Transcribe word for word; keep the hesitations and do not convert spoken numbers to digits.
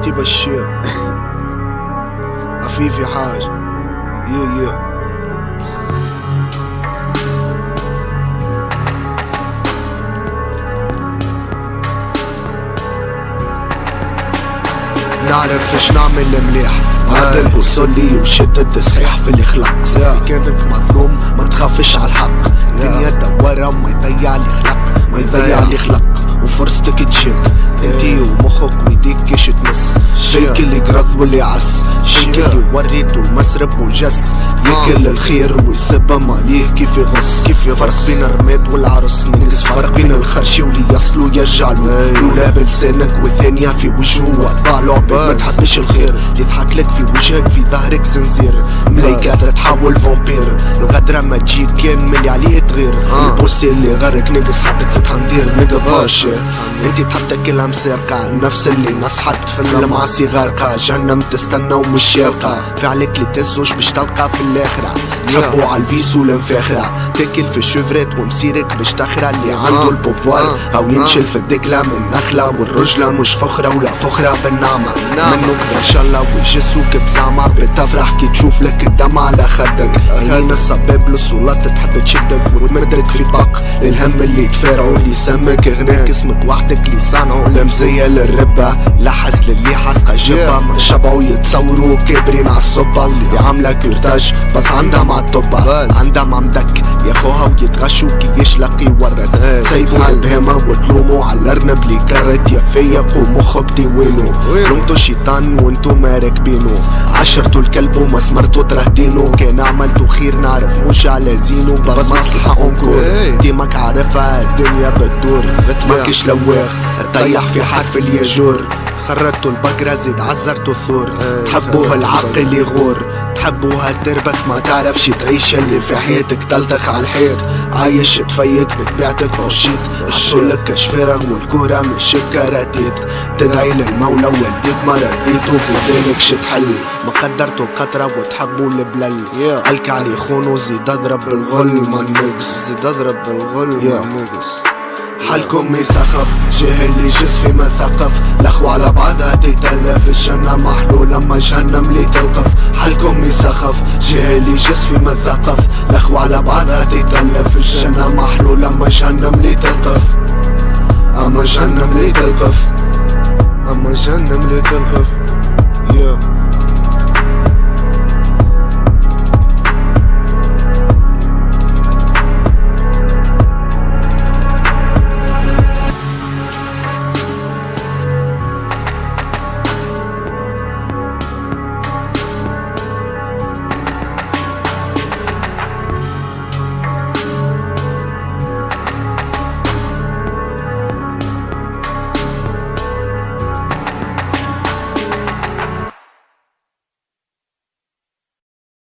حياتي بشير عفيفي حاج يا يا نعرف ايش نعمل مليح عدل وصلي وشد التصحيح في الخلق زي كانك مظلوم ما تخافش على الحق الدنيا دوارة ما يضيع لي خلق ما يضيع لي خلق وفرصتك تشك انتي ومخك ويديك كيش تمس فيك اللي قرض واللي عس فيك اللي وريت ومسرب وجس ياكل الخير ويسب ماليه كيف يغص كيف فرق بين الرماد والعرس نقص فرق بين الخرشي واللي يصلوا يرجعلو يولا بلسانك والثانية في وجهه وطالع بيت ما تحبش الخير اللي يضحك لك في وجهك في ظهرك زنزير ملايكات تحول فامبير الغدرة ما تجيك كان ملي عليه تغير البوسي اللي غرك نقص حدك في تحندير نقباش انتي تحبتك الامسارقة نفس اللي نصحت في المعاصي غارقة جهنم تستنى ومش يلقى فعلك اللي تزوج باش تلقى في الاخرة تحبوا على الفيس والمفاخرة تاكل في الشوفريت ومسيرك باش تخرى اللي عنده البوفوار او ينشل في الدقلة من نخلة والرجلة مش فخرة ولا فخرة بالنعمة منك ان شاء الله ويجسوك بزعمة بتفرح كي تشوف لك الدم على خدك عينين الصباب للصولات تحب تشدك وتمدك في طاق للهم اللي تفارعوا اللي سمك غناك اسمك وحدك اللي صانعوا المزية للربة لحس للي حسقة جبة ما شبعوا يتصوروا كابرين عالصبة واللي عاملة كورتاج بس عندها مع الطبة عندها ممدك ياخوها ويتغشوا كي يشلق يورد سايبوا البهمة وتلوموا على الارنب اللي كرت يفيق ومخك ديوينو لومتو الشيطان وانتو ما راكبينو عشرتو الكلب ومسمرتو ترهدينو كان عملتو خير نعرف مش على زينو بس مصلحة اونكور ديمك عارفها الدنيا بتدور ماكش لواخ طيح في حرف الياجور خرجتوا البقرة زيد عزرتوا الثور تحبوها العقل يغور تحبوها تربخ ما تعرفش تعيش اللي في حياتك تلتخ على الحيط عايش تفيك بتبيعتك بوشيت حطولك كش فارغ والكورة مش بكراتيت تدعي للمولى والديك ما رضيتو في بالك شتحل ما قدرتوا القطرة وتحبوا البلل قالك علي خونو زيد اضرب بالغل ما نقص زيد اضرب بالغل ما نقص حالكم يسخف جاهل اللي جس في مثقف الاخوة على بعضها تتلف الجنة محلولة اما جهنم لي تلقف حالكم يسخف جاهل اللي جس في مثقف الاخوة على بعضها تتلف الجنة محلولة اما جهنم لي تلقف اما جهنم لي تلقف اما جهنم لي تلقف